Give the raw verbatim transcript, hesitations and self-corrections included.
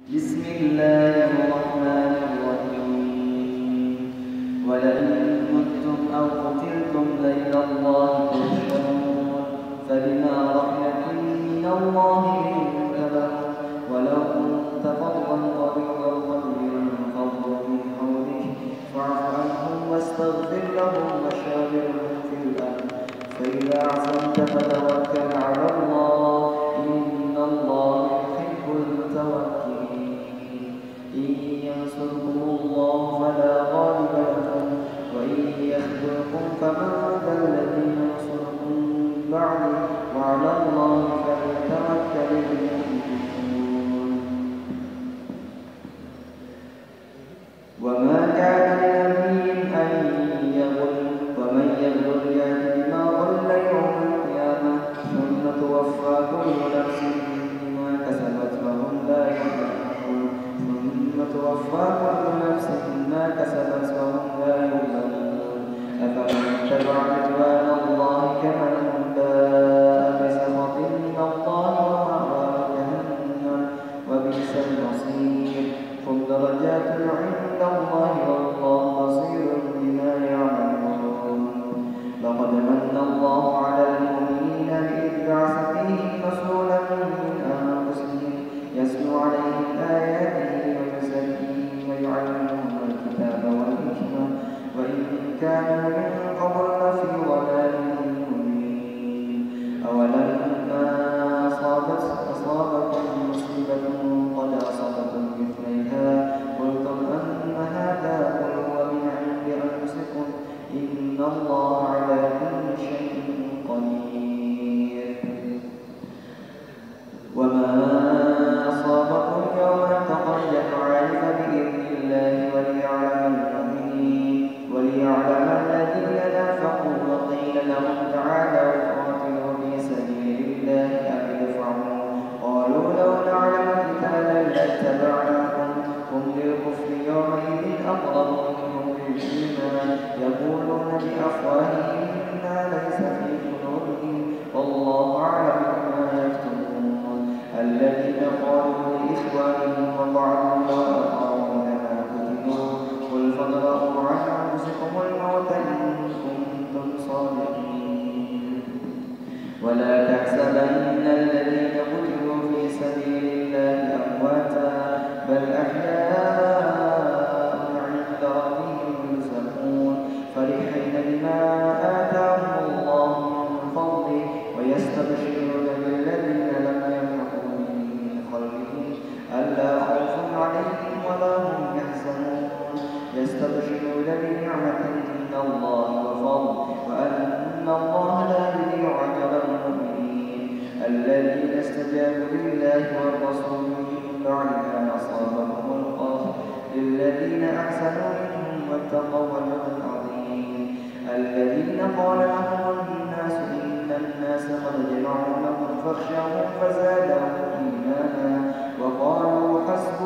بسم الله الرحمن الرحيم ولئن متم أو قتلتم لإلى الله تحشرون فبما رحمة من الله لنت لهم ولو كنت فظا غليظ القلب لانفضوا من حولك فاعف عنهم واستغفر لهم وشاورهم في الأمر فإذا عزمت فتوكل على الله إن الله يحب المتوكلين إن ينصركم الله فلا غالب لكم وإن يخذلكم فمن ذا الذي ينصركم من بعده وعلى الله فليتوكل المؤمنون. وما كان لنبي أن يغل ومن يغل يأت بما غل يوم القيامة ثم توفى كل نفس ما كسبت وهم لا يظلمون ثم توفى كل نفس ما كسبت وهم لا يظلمون أفمن اتبع رضوان الله كمن باء بسخط من الله ومأواه جهنم وبئس المصير هم درجات عند الله والله بصير بما يعملون. لقد من الله على المؤمنين إذ بعث فيهم رسولا من أنفسهم يتلو عليهم آياته ويزكيهم ويعلمهم الكتاب والحكمة وإن كانوا من قبل لفي ضلال مبين. أولما أصابت أصابكم مصيبة قد أصابتم مثليها قلتم أن هذا قل هو من عند أنفسكم إن الله على كل شيء قدير. وما أصابكم يوم التقى الجمعان فبإذن الله وليعلم المؤمنين وليعلم الذين نافقوا وقيل لهم تعالوا قاتلوا في سبيل الله أو ادفعوا قالوا لو نعلم قتالا لاتبعناكم هم للكفر يومئذ أقرب منهم للإيمان يقولون بأفواههم ما ليس في قلوبهم والله أعلم بما يكتمون. الذين قالوا لإخوانهم وقعدوا وأطاعوا لما كتبوا قل فاضربوا عن أنفسكم الموت إن كنتم صادقين ولا تحسبن الذين قتلوا في سبيل الله أمواتا بل أحياء عند ربهم يرزقون فرحين بما آتاهم الله من فضله ويستبشرون بالذين لم يلحقوا بهم من خلفهم ألا خوف عليهم ولا هم يحزنون يستبشرون بنعمة من الله وفضل وأن الله لا يضيع أجر المؤمنين الذين استجابوا لله والرسول من بعد ما أصابهم القرح للذين أحسنوا منهم واتقوا أجر عظيم. الذين قال لهم الناس إن الناس قد جمعوا لهم فاخشوهم فزادهم إيمانا وقالوا حسبنا